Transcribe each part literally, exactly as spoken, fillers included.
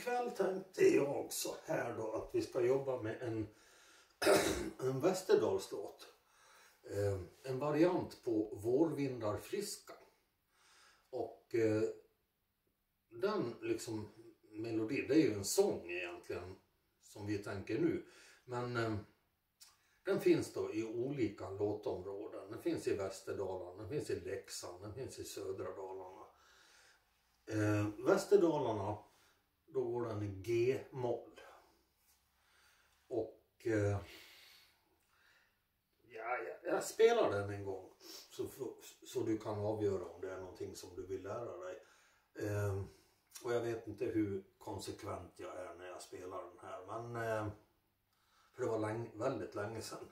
ikväll tänkte jag så här då att vi ska jobba med en, en Västerdalslåt. Eh, en variant på Vårvindar friska. Och eh, den liksom melodi, det är ju en sång egentligen som vi tänker nu. Men eh, den finns då i olika låtområden. Den finns i Västerdalarna, den finns i Leksand, den finns i södra Dalarna. Eh, Västerdalarna, då går den i G-moll. Och eh, ja, jag, jag spelar den en gång så, så du kan avgöra om det är någonting som du vill lära dig. Eh, och jag vet inte hur konsekvent jag är när jag spelar den här, men eh, för det var länge, väldigt länge sedan.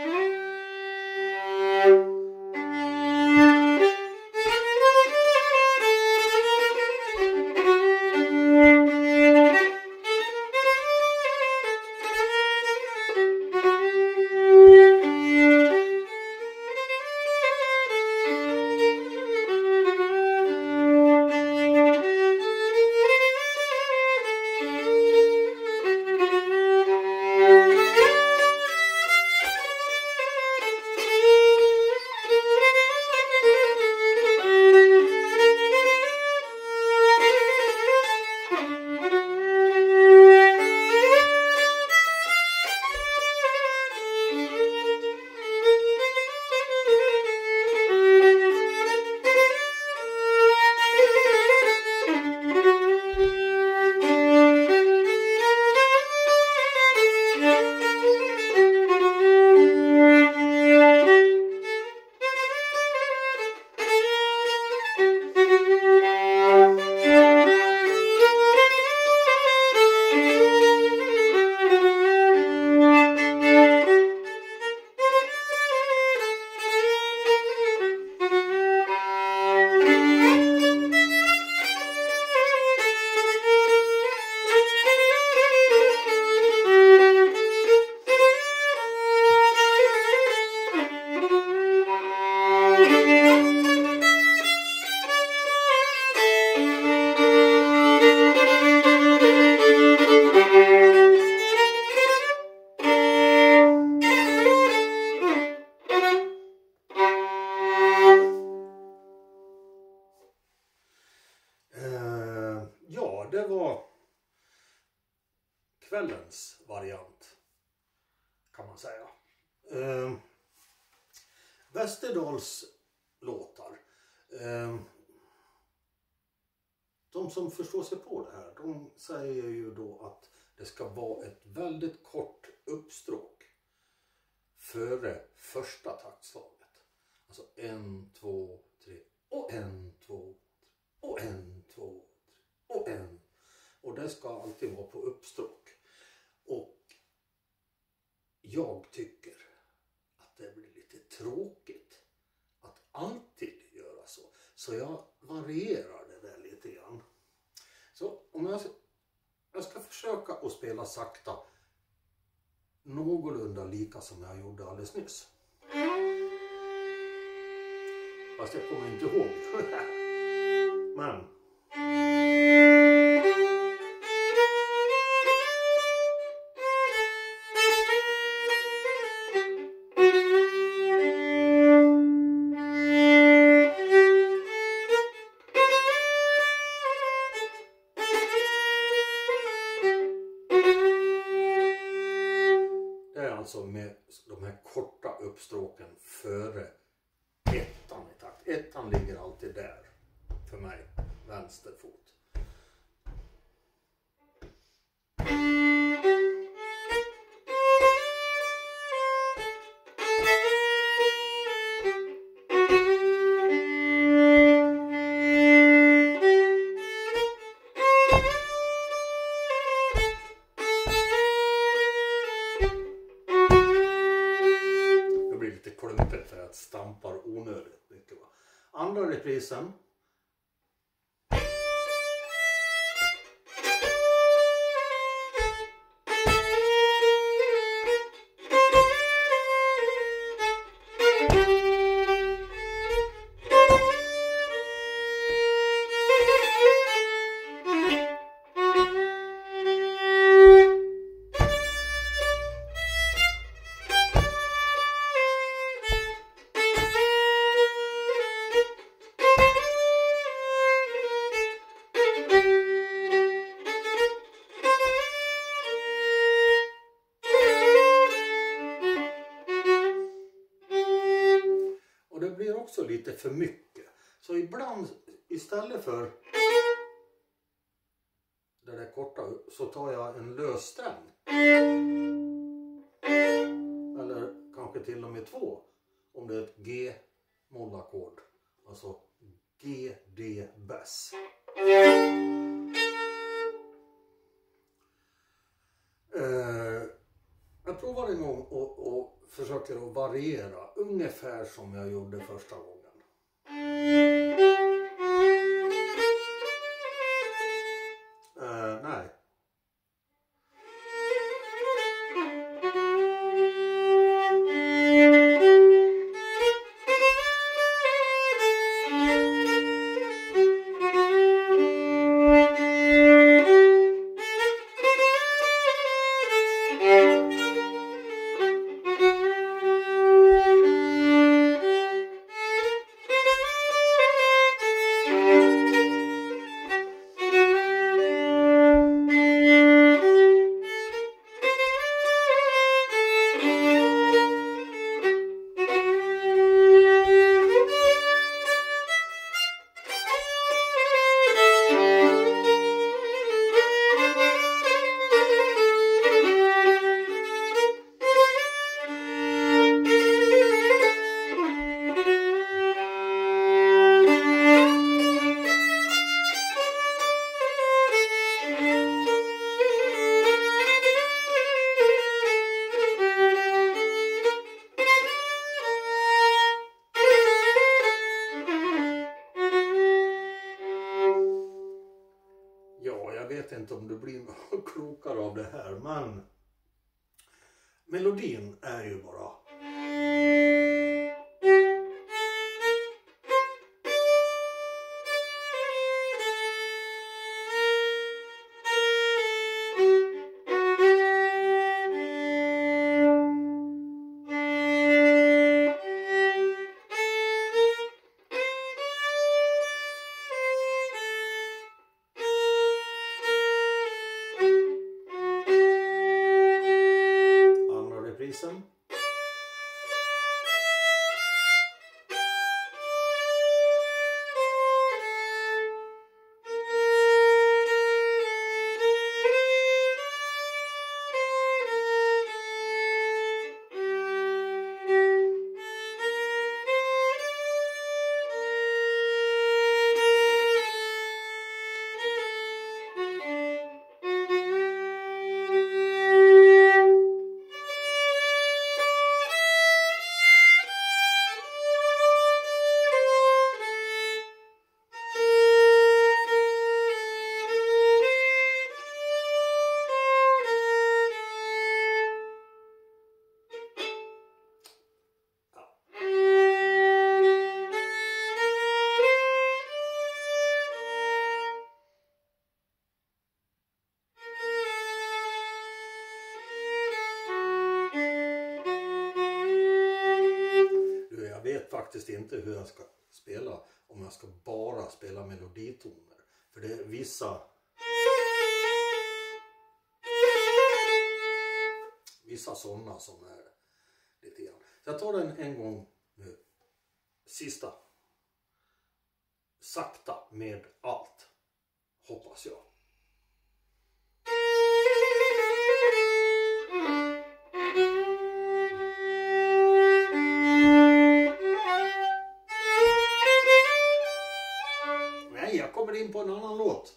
Det var kvällens variant kan man säga. Eh, Västerdals låtar. Eh, de som förstår sig på det här, de säger ju då att det ska vara ett väldigt kort uppstråk före första taktslaget. Alltså en, två, tre och en, två, tre och en, två, tre och en. Och det ska alltid vara på uppstråk. Och jag tycker att det blir lite tråkigt att alltid göra så. Så jag varierar det där lite grann. Så om jag, jag ska försöka att spela sakta någorlunda lika som jag gjorde alldeles nyss. Fast jag kommer inte ihåg. Men alltså med de här korta uppstråken före ettan i takt. Ettan ligger alltid där för mig, vänster fot. För att stampar onödigt mycket. Va? Andra reprisen. Och det blir också lite för mycket. Så ibland istället för det där korta så tar jag en lös sträng. Eller kanske till och med två. Om det är ett G-mollackord. Alltså G, D, bass. Eh, jag provar en gång och, och försöker att variera. Ungefär som jag gjorde första gången. Eh, nej. Jag vet inte om du blir klokare av det här, men melodin är ju bara reprisen. Faktiskt inte hur jag ska spela om jag ska bara spela meloditoner, för det är vissa vissa sådana som är lite grann. Så jag tar den en gång nu, sista, sakta med allt, hoppas jag. Jag kommer in på en annan låt.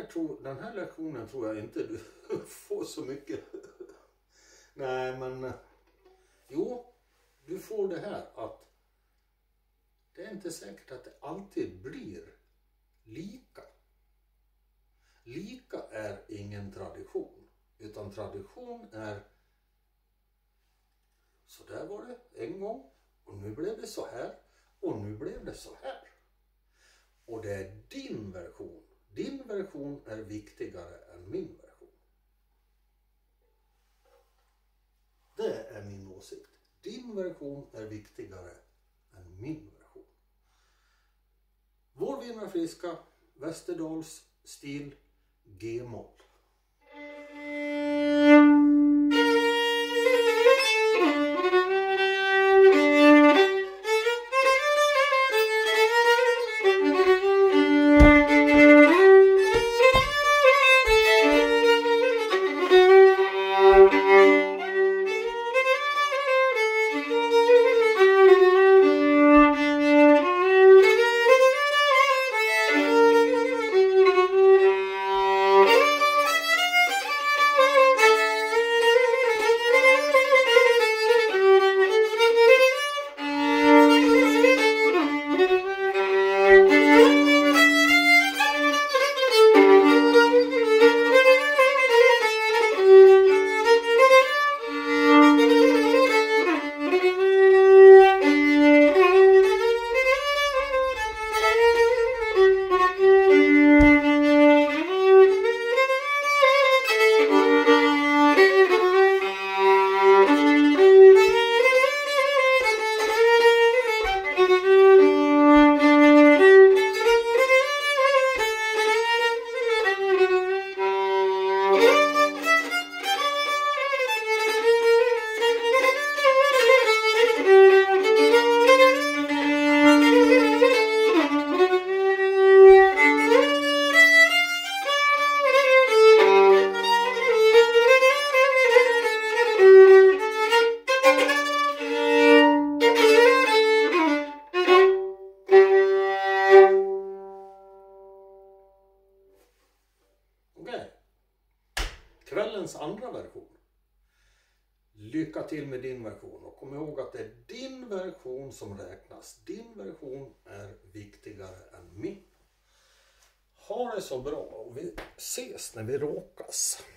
här, tror, den här lektionen tror jag inte du får så mycket. Nej, men jo, du får det här att det är inte säkert att det alltid blir lika. Lika är ingen tradition, utan tradition är så där var det en gång och nu blev det så här och nu blev det så här. Och det är din version. Din version är viktigare än min version. Det är min åsikt. Din version är viktigare än min version. Vårvinnarfriska, Västerdals stil, G-moll. Kvällens andra version. Lycka till med din version och kom ihåg att det är din version som räknas. Din version är viktigare än min. Ha det så bra och vi ses när vi råkas.